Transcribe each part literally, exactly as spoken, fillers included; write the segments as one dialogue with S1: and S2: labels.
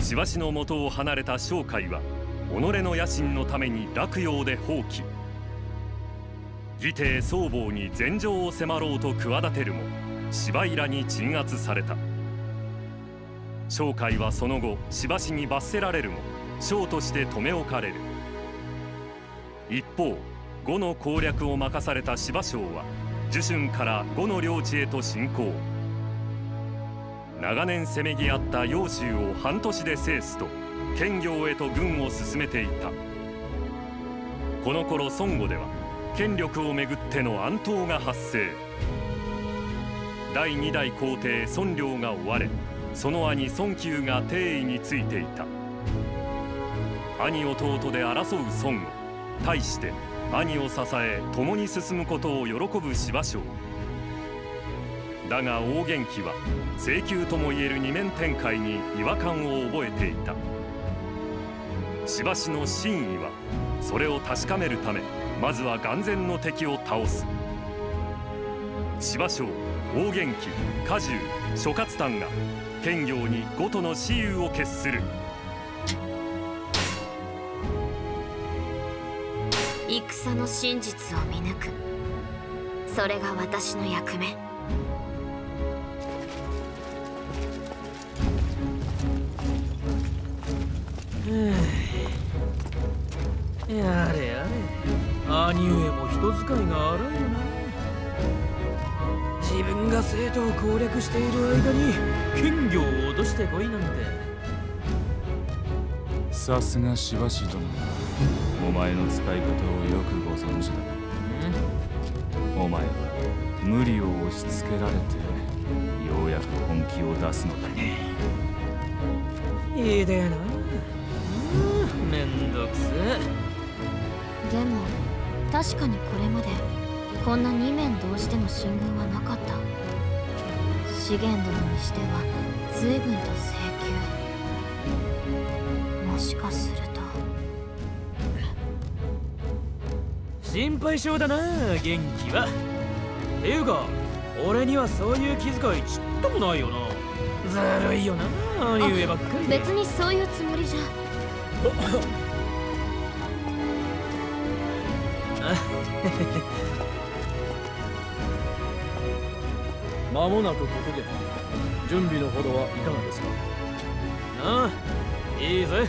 S1: しばしの元を離れた商海は己の野心のために洛陽で放棄。義弟宗坊に禅譲を迫ろうと企てるも柴平に鎮圧された。商海はその後しばしに罰せられるも将として留め置かれる。一方呉の攻略を任された柴将は寿春から呉の領地へと進行。長年せめぎ合った揚州を半年で制すと建業へと軍を進めていた。この頃孫悟では権力をめぐっての暗闘が発生。第二代皇帝孫良が追われ、その兄孫久が帝位についていた。兄弟で争う孫悟、対して兄を支え共に進むことを喜ぶ柴将。だが王元気は請求ともいえる二面展開に違和感を覚えていた。しばしの真意はそれを確かめるためまずは眼前の敵を倒す。柴将、王元気、家中、諸葛丹が兼業に呉との私有を決する。
S2: 戦の真実を見抜く、それが私の役目。
S3: やれやれ、兄上も人使いが荒いよな。自分が生徒を攻略している間に兼業を脅してこいなんて。
S4: さすがしばし殿、お前の使い方をよくご存知だ。お前は無理を押し付けられてようやく本気を出すのだね。
S3: いいでな。めんどくせえ。
S2: でも確かにこれまでこんな二面同時での進軍はなかった。資源殿にしては随分と請求。もしかすると
S3: 心配性だな元気は。ていうか俺にはそういう気遣いちっともないよな。ずるいよな兄上ばっかり。
S2: 別にそういうつもりじゃ。
S5: 間もなくここで準備のほどはいかがですか。
S3: ああ、いいぜ。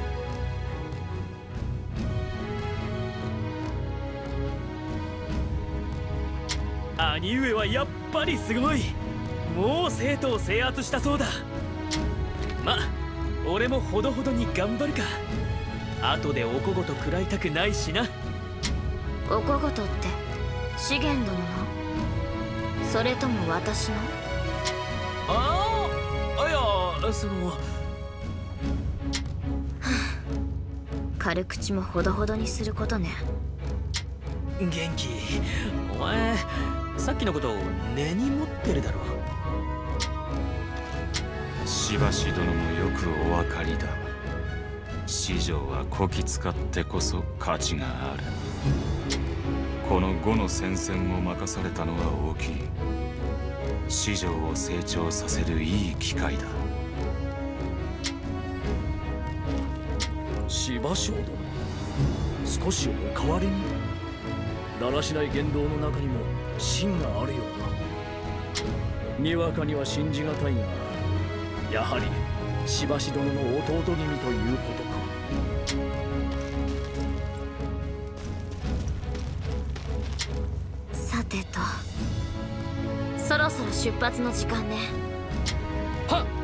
S3: 兄上はやっぱりすごい。もう生徒を制圧したそうだ。ま、俺もほどほどに頑張るか。後でおこごと食らいたくないしな。
S2: おこごとって資源殿の？それとも私の？
S3: ああ、あ、いや、その
S2: 軽口もほどほどにすることね。
S3: 元気、お前さっきのこと根に持ってるだろ。
S4: しばし殿もよくお分かりだ。四条はこき使ってこそ価値がある。この呉の戦線を任されたのは大きい。四条を成長させるいい機会だ。
S5: 柴将殿、少しお変わりに。だらしない言動の中にも芯があるような。にわかには信じがたいが、やはりしばし殿の弟君ということか。
S2: さてと、そろそろ出発の時間ね。
S3: はっ。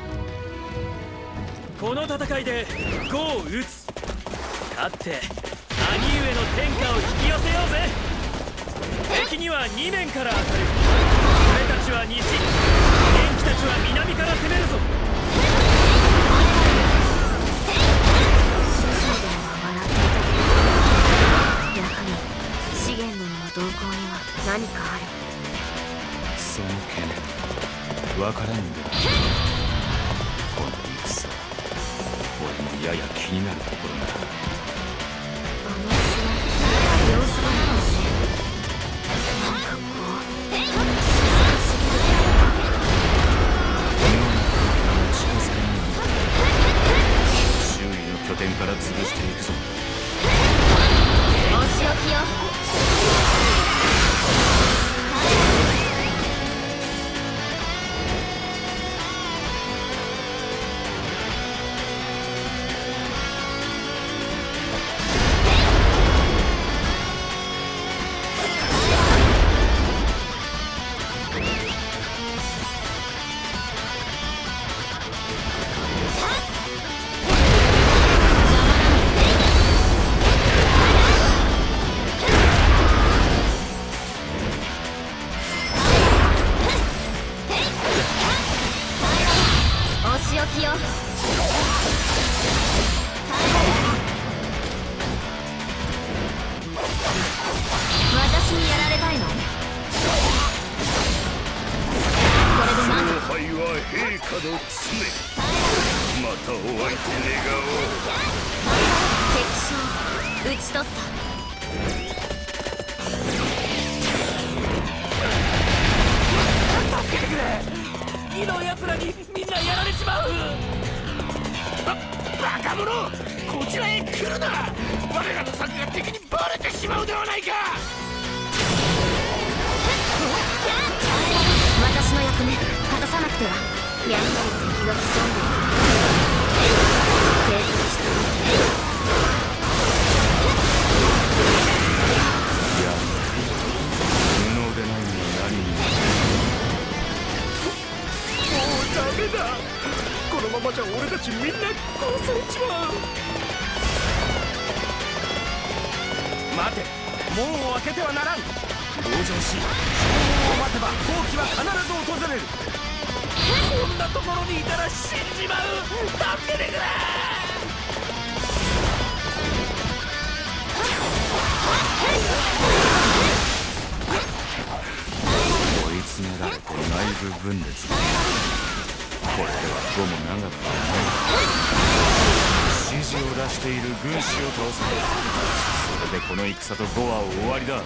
S3: この戦いで呉を討つ。勝って兄上の天下を引き寄せようぜ。敵にはに面から当たる。俺たちは西、元気たちは南から攻めるぞ。
S2: 師匠殿は笑っていたけど、やはり資源殿の動向には何かある。
S4: その懸念わからんでもこの戦、俺もやや気になるところだ。
S2: あの城、様子がないし、なんかこう静かすぎる。
S4: このような空間が近づかない。
S2: 私にやられたいの？これで満足。
S6: 勝敗は陛下の常。またお会いと願おう。
S2: 敵将討ち取った。
S3: 助けてくれ。二の奴らにみんなやられちまう。
S6: バカ者、こちらへ来るな。我らの策が敵にバレてしまうではないか。
S2: 私の役目果たさなくては。やはり敵が潜んでいる。警戒しておいて。
S4: いや、無能でないのに何に
S6: もうダメだ。このままじゃ俺たちみんな殺されちまう。
S3: 待て、門を開けてはならん。籠城し、将軍を待てば好機は必ず訪れる。こんなところにいたら死んじまう。助けてくれ。
S4: 追い詰められて内部分裂だ。これでは後も長くはない。指示を出している軍師を倒せ。それでこの戦と呉は終わりだ。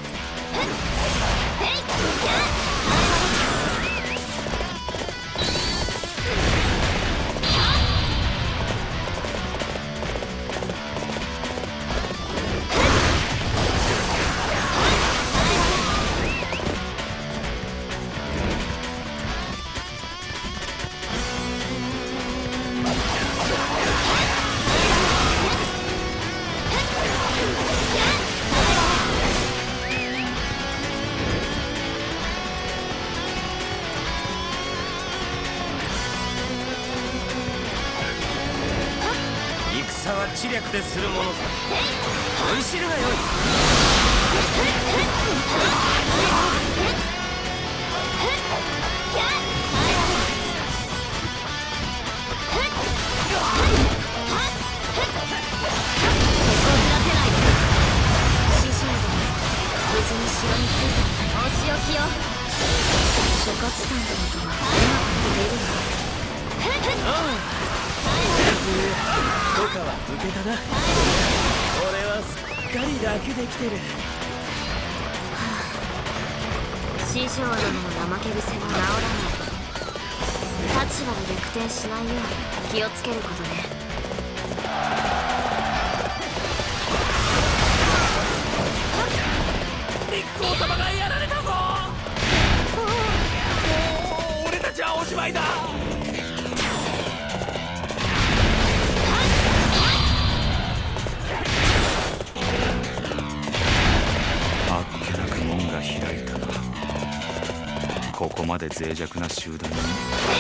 S3: 戦は知略でするものさ。論知るがよい。
S2: 無事に城に着いたんだ。お仕置きよ。諸葛さんってことはうまく出るの？
S3: ああ、許可は受けたな。俺はすっかり楽できてる。
S2: 師匠殿の怠け癖は治らない。立場で逆転しないよう気をつけることね。
S3: 陸王様がやられたぞ。もう俺たちはおしまいだ。
S4: あっけなく門が開いたな。ここまで脆弱な集団に長い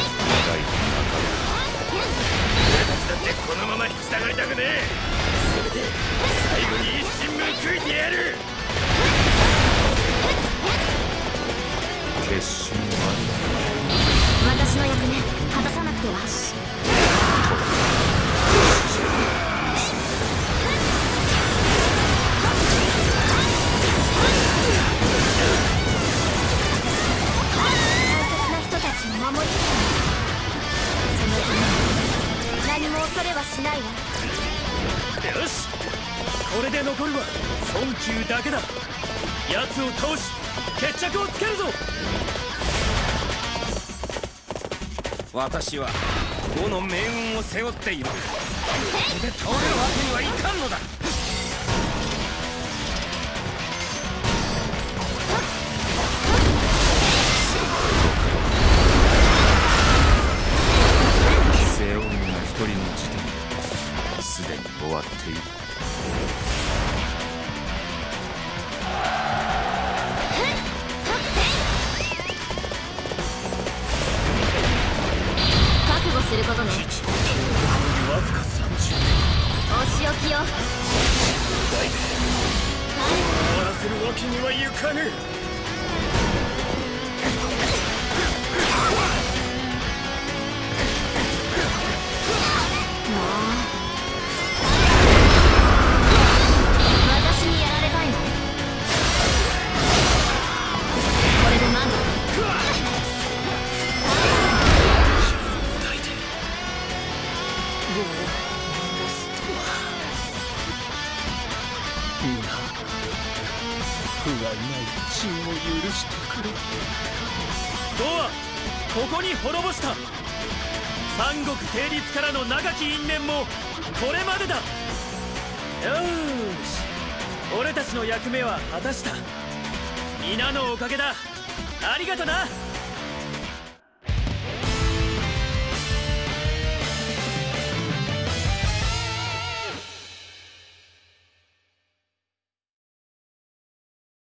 S6: 俺たちだってこのまま引き下がりたくねえ。せめて最後に一矢報いてやる。
S4: 決心は
S2: 私の役目果たさなくては。大切な人たちを守りたい。そのため何も恐れはしないわ。
S3: よし、これで残るは孫宮だけだ。奴を倒し決着をつけるぞ。私は呉の命運を背負っている。これで倒れるわけにはいかんのだ。
S4: 背負うのが一人の時点ですでに終わっている。
S2: 覚悟することね。
S3: わずかさんじゅうねん。
S2: お仕置きよ。
S3: 代で終わらせるわけにはいかぬ。
S2: こ
S6: 不がない血を許してくれ。
S3: 呉はここに滅ぼした。三国定律からの長き因縁もこれまでだ。よーし、俺たちの役目は果たした。皆のおかげだ。ありがとな。